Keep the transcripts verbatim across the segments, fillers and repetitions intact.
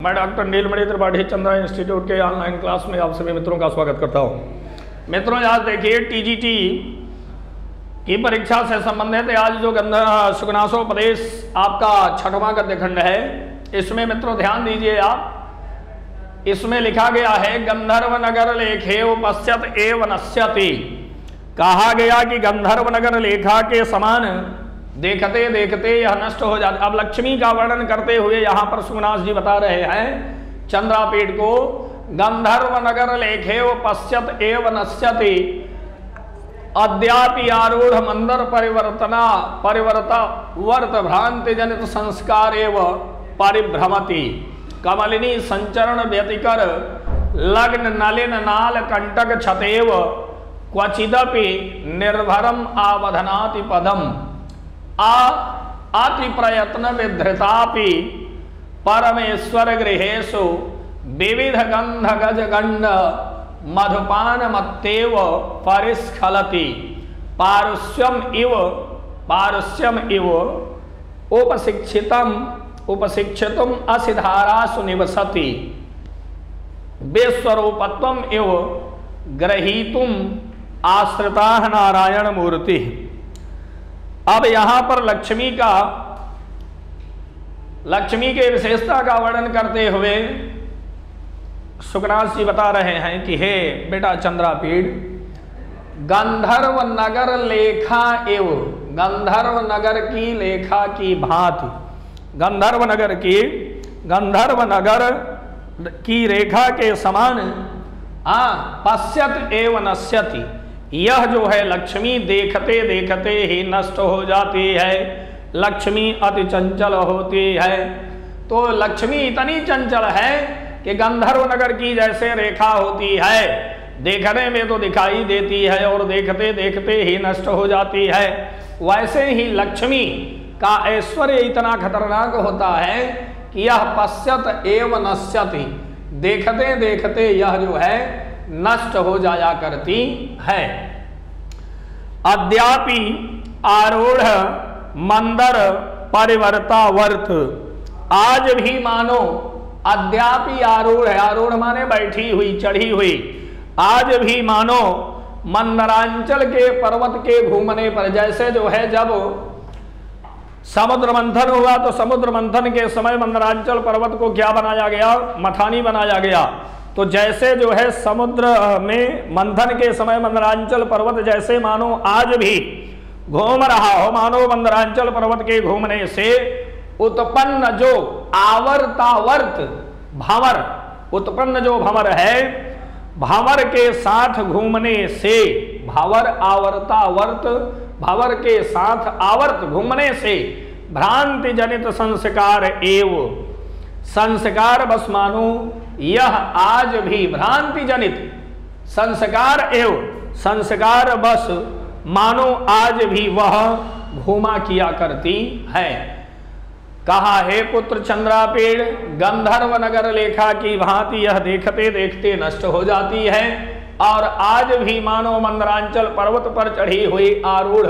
मैं doctor Neelmani Tripathi Chandra institute के online class में आप सभी मित्रों का स्वागत करता हूं। मित्रों, आज देखिए टीजीटी की परीक्षा से संबंधित आज जो सुगनासोपदेश आपका छठवां गद्यखंड है, इसमें मित्रों ध्यान दीजिए आप। इसमें लिखा गया है गंधर्व नगर लेखे उपस्यत एव नश्यति। कहा गया कि गंधर्व नगर लेखा के समान देखते देखते यह नष्ट हो जाता। अब लक्ष्मी का वर्णन करते हुए यहाँ पर सुगनास जी बता रहे हैं चंद्रापीठ को, गंधर्व नगर लेखे उपस्यत एव नश्यति अद्यापि आरूढ़ मंदर परिवर्तना परिवर्ता वर्त भ्रांति जनित संस्कार एव परिभ्रमति कमलिनी संचरण व्यतिकर लग्न नलिन नाल कंटक छतेव क्वचिदपि निर्भरम आवधनाति पदम आ अति प्रयत्न विधृतापि परमेश्वर गृहेषु विविध गंध गज गंड मधुपान मत्तेव परिस्खलति पारुष्यम इव पारुष्यम इव उपशिक्षितम उपशिक्षितुम असिधारासु निवसति विश्वरूपत्वम इव ग्रहीतुम आश्रिता नारायण मूर्ति। अब यहां पर लक्ष्मी का लक्ष्मी के विशेषता का वर्णन करते हुए सुगनास जी बता रहे हैं कि हे बेटा चंद्रापीठ, गंधर्व नगर लेखा एव गंधर्व नगर की लेखा की भांति गंधर्व नगर की गंधर्व नगर की रेखा के समान आ पश्यत एव नश्यति। यह जो है लक्ष्मी देखते देखते ही नष्ट हो जाती है। लक्ष्मी अति चंचल होती है। तो लक्ष्मी इतनी चंचल है कि गंधर्व नगर की जैसे रेखा होती है, देखने में तो दिखाई देती है और देखते देखते ही नष्ट हो जाती है, वैसे ही लक्ष्मी का ऐश्वर्य इतना खतरनाक होता है कि यह पश्यत एव नश्यति, देखते देखते यह जो है नष्ट हो जाया करती है। अद्यापि आरूढ़ मंदर परिवर्ता वर्त, आज भी मानो अद्यापि आरूढ़ है, आरूढ़ माने बैठी हुई चढ़ी हुई, आज भी मानो मंदरांचल के पर्वत के घूमने पर, जैसे जो है जब समुद्र मंथन हुआ तो समुद्र मंथन के समय मंदरांचल पर्वत को क्या बनाया गया, मथानी बनाया गया। तो जैसे जो है समुद्र में मंथन के समय मंदरांचल पर्वत जैसे मानो आज भी घूम रहा हो, मानो मंदरांचल पर्वत के घूमने से उत्पन्न जो आवर्तावर्त भंवर, उत्पन्न जो भंवर है, भंवर के साथ घूमने से, भंवर आवर्तावर्त भंवर के साथ आवर्त घूमने से भ्रांति जनित संस्कार एव संस्कार बस मानो यह आज भी भ्रांति जनित संस्कार एव संस्कार बस मानो आज भी वह घूमा किया करती है। कहा हे पुत्र चंद्रापीठ, गंधर्व नगर लेखा की भांति यह देखते देखते नष्ट हो जाती है और आज भी मानो मंदरांचल पर्वत पर चढ़ी हुई आरूढ़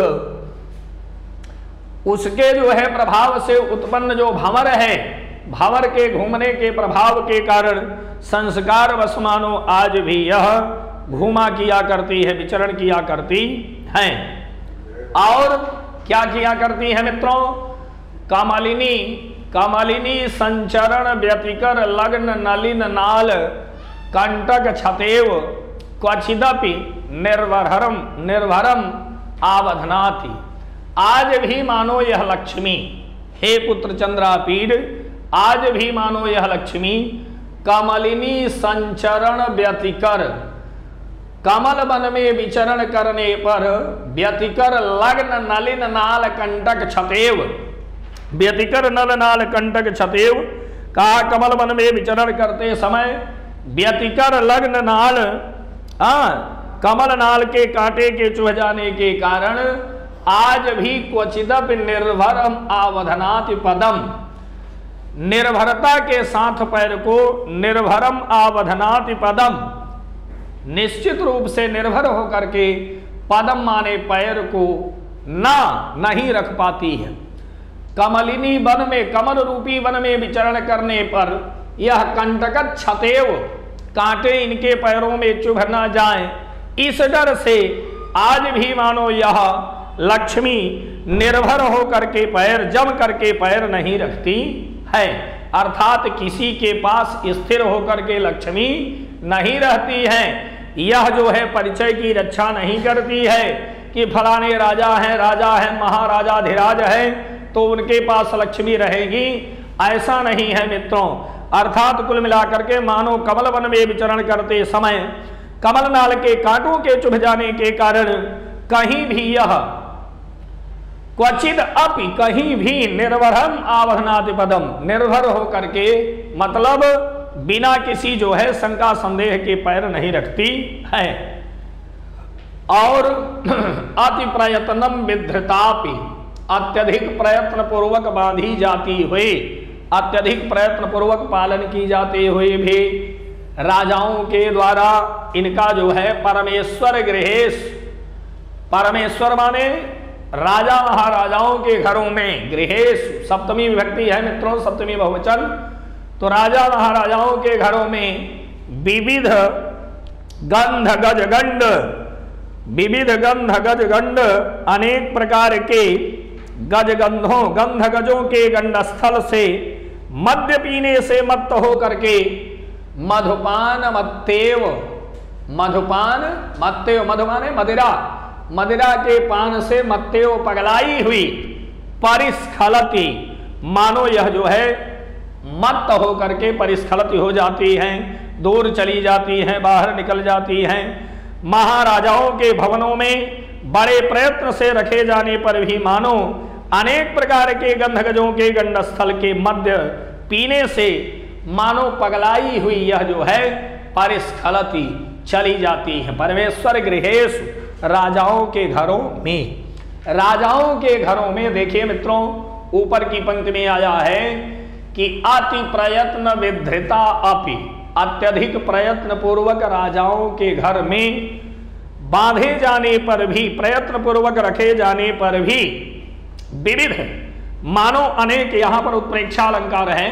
उसके जो है प्रभाव से उत्पन्न जो भंवर है, भंवर के घूमने के प्रभाव के कारण संस्कार बस मानो आज भी यह घूमा किया करती है, विचरण किया करती है। और क्या किया करती है मित्रों, कामालिनी कामालिनी संचरण व्यतिकर लग्न नलिन नाल कंटक छतेव क्वचिदपि निर्भरम निर्भरम आवधनाति। आज भी मानो यह लक्ष्मी, हे पुत्र चंद्रापीठ, आज भी मानो यह लक्ष्मी कमलिनी संचरण व्यतिकर, कमल वन में विचरण करने पर व्यतिकर लग्न नलिन नाल कंटक छतेव, व्यतिकर नल नाल कंटक छतेव, कहा कमल वन में विचरण करते समय व्यतिकर लग्न नाल, आ, कमल नाल के कांटे के चुभ जाने के कारण आज भी क्वचिदपि निर्भरम आवधनाति पदम, निर्भरता के साथ पैर को निर्भरम आवधनाति पदम, निश्चित रूप से निर्भर होकर के पदम माने पैर को ना नहीं रख पाती है। कमलिनी वन में, कमल रूपी वन में विचरण करने पर यह कंटक छतेव, कांटे इनके पैरों में चुभ न जाएं, इस डर से आज भी मानो यह लक्ष्मी निर्भर होकर के पैर जम करके पैर नहीं रखती है। अर्थात किसी के पास स्थिर होकर के लक्ष्मी नहीं रहती है। यह जो है परिचय की रक्षा नहीं करती है कि फलाने राजा हैं, राजा हैं, महाराजा धीराज है तो उनके पास लक्ष्मी रहेगी, ऐसा नहीं है मित्रों। अर्थात कुल मिलाकर के मानो कमल वन में विचरण करते समय कमल नाल के कांटों के चुभ जाने के कारण कहीं भी यह क्वचित अपि कहीं भी निर्भरम आवधनाति पदम, निर्भर होकर के मतलब बिना किसी जो है शंका संदेह के पैर नहीं रखती है। और अति प्रयत्नम विधृतापि, अत्यधिक प्रयत्न पूर्वक बांधी जाती हुई, अत्यधिक प्रयत्न पूर्वक पालन की जाते हुए भी राजाओं के द्वारा इनका जो है परमेश्वर गृहेश, परमेश्वर माने राजा महाराजाओं के घरों में, गृहेश सप्तमी विभक्ति है मित्रों, सप्तमी बहुवचन, तो राजा महाराजाओं के घरों में विविध गंध गज गंड, विविध गंध गज गंड अनेक प्रकार के गज गंधों गंध गजों के गंडस्थल से मद्य पीने से मत्त हो करके मधुपान मत्तेव, मधुपान मत्तेव, मधु माने मदिरा, मदिरा के पान से मत्तेव पगलाई हुई, परिस्खलति मानो यह जो है मत्त हो करके परिस्खलति हो जाती हैं, दूर चली जाती हैं, बाहर निकल जाती हैं। महाराजाओं के भवनों में बड़े प्रयत्न से रखे जाने पर भी मानो अनेक प्रकार के गंधगजों के गंडस्थल के मध्य पीने से मानो पगलाई हुई यह जो है परिस्खलति चली जाती है। परमेश्वर गृहेश, राजाओं के घरों में, राजाओं के घरों में देखिए मित्रों ऊपर की पंक्ति में आया है कि अति प्रयत्न विधृता अपि, अत्यधिक प्रयत्न पूर्वक राजाओं के घर में बांधे जाने पर भी, प्रयत्न पूर्वक रखे जाने पर भी विविध मानो अनेक, यहां पर उत्प्रेक्षा अलंकार है,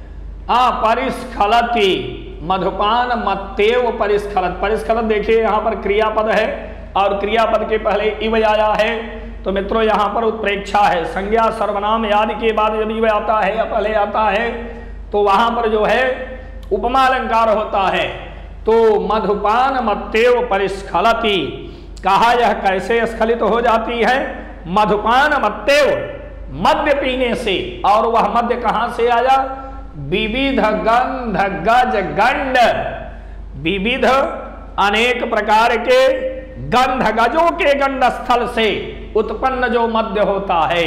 आ परिस्खलति मधुपान मत्तेव परिस्खलत, परिस्खलत देखिए यहां पर क्रियापद है और क्रियापद के पहले इव आया है, तो मित्रों यहां पर उत्प्रेक्षा है। संज्ञा सर्वनाम आदि के बाद जब इव आता है या पहले आता है तो वहां पर जो है उपमा अलंकार होता है। तो मधुपान मत्तेव परिस्खलति, कहा यह कैसे स्खलित हो जाती है? मधुपान मत्तेव, मद्य पीने से, और वह मद्य कहां से आया? विविध गंध गज गंड, विविध अनेक प्रकार के गंध गजों के गंड स्थल से उत्पन्न जो मद्य होता है,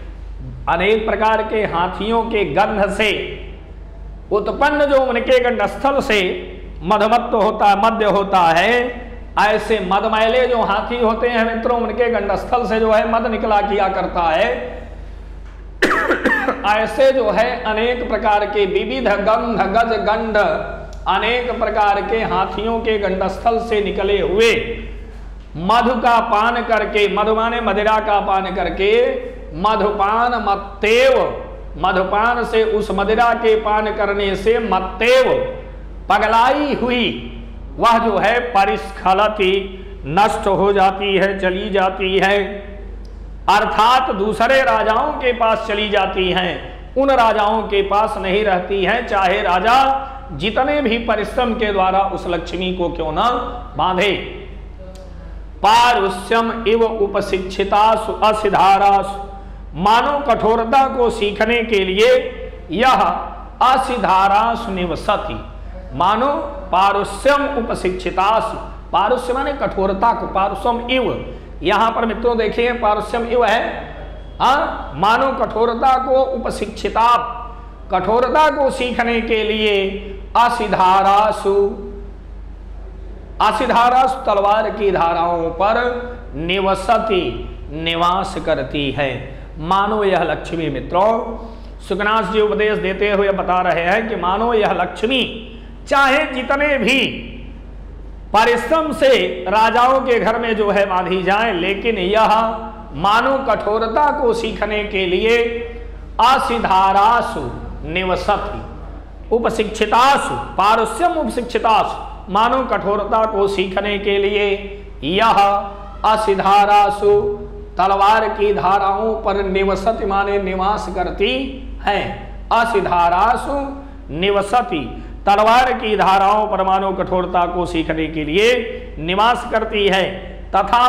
अनेक प्रकार के हाथियों के गंध से उत्पन्न जो उनके गंड स्थल से मधुमत्त होता है, मद्य होता है, ऐसे मदमैले जो हाथी होते हैं मित्रों उनके गंडस्थल से जो है मद निकला किया करता है। ऐसे जो है अनेक प्रकार के विविध गंध गज गंड, अनेक प्रकार के हाथियों के गंडस्थल से निकले हुए मधु का पान करके, मधु माने मदिरा का पान करके, मधुपान मत्तेव, मधुपान से उस मदिरा के पान करने से मत्तेव पगलाई हुई वह जो है परिस्खलति नष्ट हो जाती है, चली जाती है, अर्थात दूसरे राजाओं के पास चली जाती हैं, उन राजाओं के पास नहीं रहती हैं, चाहे राजा जितने भी परिश्रम के द्वारा उस लक्ष्मी को क्यों न बांधे। पारुष्यम इव उपशिक्षितासु असिधारासु, मानो कठोरता को सीखने के लिए यह असिधारासु निवसति, मानो पारुष्यम उपशिक्षितासु, पारुष्य माने कठोरता को, पारुष्यम इव, यहां पर मित्रों देखिए पारुष्यम इव है, हाँ, मानो कठोरता को उपशिक्षिता, कठोरता को सीखने के लिए असिधारासु, असिधारासु तलवार की धाराओं पर निवसति, निवास करती है। मानो यह लक्ष्मी, मित्रों सुकनाथ जी उपदेश देते हुए बता रहे हैं कि मानो यह लक्ष्मी चाहे जितने भी परिश्रम से राजाओं के घर में जो है बांधी जाए, लेकिन यह मानो कठोरता को सीखने के लिए असिधारासु निवसति, उपशिक्षितासु पारुष्यम उपशिक्षितासु मानो कठोरता को सीखने के लिए यह असिधारासु तलवार की धाराओं पर निवसति माने निवास करती है। असिधारासु निवसति तलवार की धाराओं पर मानो कठोरता को सीखने के लिए निवास करती है। तथा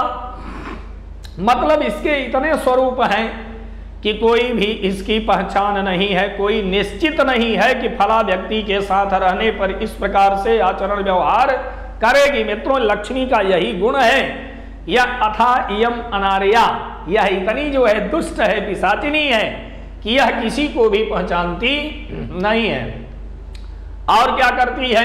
मतलब इसके इतने स्वरूप हैं कि कोई भी इसकी पहचान नहीं है, कोई निश्चित नहीं है कि फला व्यक्ति के साथ रहने पर इस प्रकार से आचरण व्यवहार करेगी। मित्रों, लक्ष्मी का यही गुण है। यह अथा इयम अनार्या, यह इतनी जो है दुष्ट है, पिशाचिनी है कि यह किसी को भी पहचानती नहीं है। और क्या करती है?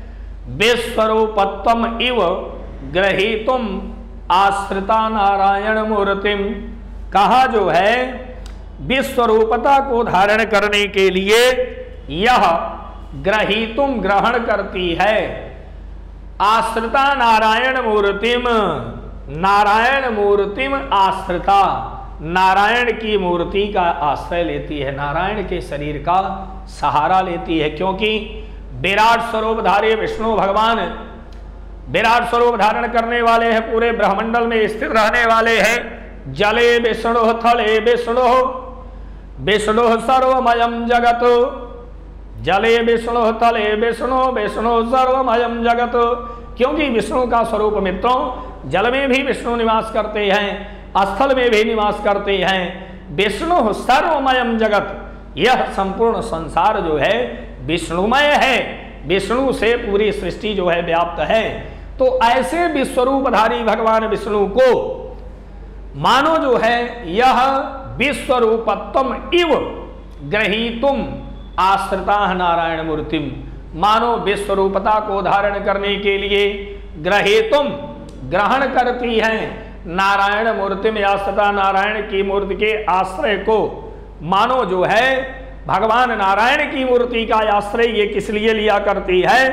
विश्वरूपत्वम इव ग्रहीतुम आश्रिता नारायण मूर्तिम, कहा जो है विश्वरूपता को धारण करने के लिए यह ग्रहीतुम ग्रहण करती है आश्रिता नारायण मूर्तिम, नारायण मूर्तिम आश्रिता, नारायण की मूर्ति का आश्रय लेती है, नारायण के शरीर का सहारा लेती है। क्योंकि विराट स्वरूपधारी विष्णु भगवान विराट स्वरूप धारण करने वाले हैं, पूरे ब्रह्मंडल में स्थित रहने वाले हैं। जले विष्णु थले विष्णु विष्णु सर्वमयम जगत, जले विष्णु तले विष्णु विष्णु सर्वमयम जगत। क्योंकि विष्णु का स्वरूप मित्रों जल में भी विष्णु निवास करते हैं, स्थल में भी निवास करते हैं। विष्णु सर्वमयम जगत, यह संपूर्ण संसार जो है विष्णुमय है, विष्णु से पूरी सृष्टि जो है व्याप्त है। तो ऐसे विश्वरूपधारी भगवान विष्णु को मानो जो है यह विश्वरूपत्वम इव ग्रहीतुम आश्रिता नारायण मूर्तिम, मानो विश्वरूपता को धारण करने के लिए ग्रहीतुम ग्रहण करती है नारायण मूर्ति में आश्रिता, नारायण की मूर्ति के आश्रय को मानो जो है भगवान नारायण की मूर्ति का आश्रय ये किस लिए लिया करती है?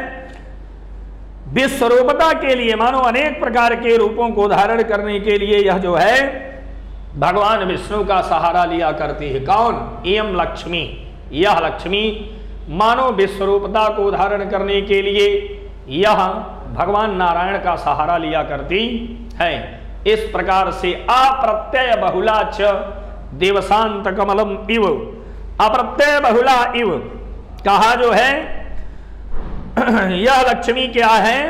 विश्वरूपता के लिए, मानो अनेक प्रकार के रूपों को धारण करने के लिए यह जो है भगवान विष्णु का सहारा लिया करती है। कौन? इयम लक्ष्मी, यह लक्ष्मी मानो विश्वरूपता को धारण करने के लिए यह भगवान नारायण का सहारा लिया करती है। इस प्रकार से अप्रत्यय बहुला च देवशांत कमलम इव, अप्रत्यय बहुला इव कहा जो है यह लक्ष्मी क्या है?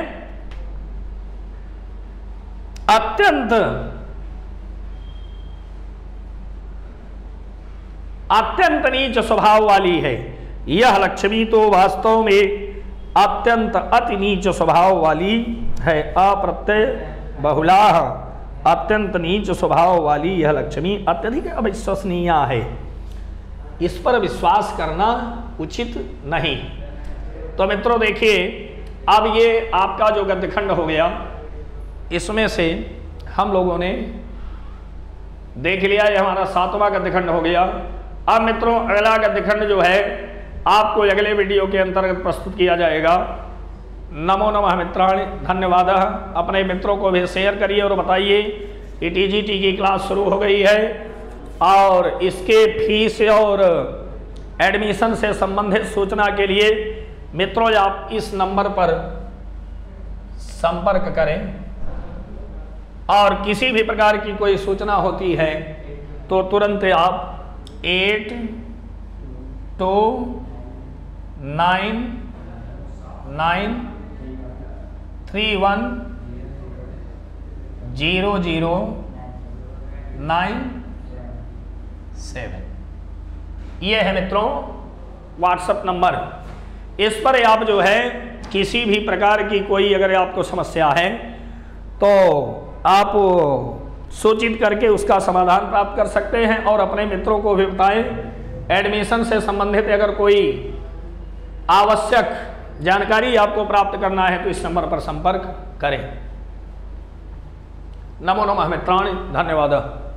अत्यंत अत्यंत नीच स्वभाव वाली है। यह लक्ष्मी तो वास्तव में अत्यंत अति नीच स्वभाव वाली है। अप्रत्यय बहुला, अत्यंत नीच स्वभाव वाली यह लक्ष्मी अत्यधिक अविश्वसनीय है, इस पर विश्वास करना उचित नहीं। तो मित्रों देखिए, अब ये आपका जो गद्यखंड हो गया, इसमें से हम लोगों ने देख लिया, ये हमारा सातवां गद्यखंड हो गया। अब मित्रों अगला गद्यखंड जो है आपको अगले वीडियो के अंतर्गत प्रस्तुत किया जाएगा। नमो नमः मित्राणि, धन्यवाद। अपने मित्रों को भी शेयर करिए और बताइए कि टीजीटी की क्लास शुरू हो गई है और इसके फीस और एडमिशन से संबंधित सूचना के लिए मित्रों आप इस नंबर पर संपर्क करें और किसी भी प्रकार की कोई सूचना होती है तो तुरंत आप eight two nine nine three one zero zero nine seven, ये है मित्रों व्हाट्सएप नंबर। इस पर आप जो है किसी भी प्रकार की कोई अगर आपको समस्या है तो आप सूचित करके उसका समाधान प्राप्त कर सकते हैं और अपने मित्रों को भी बताएं। एडमिशन से संबंधित अगर कोई आवश्यक जानकारी आपको प्राप्त करना है तो इस नंबर पर संपर्क करें। नमो नमः मित्राणि, धन्यवाद।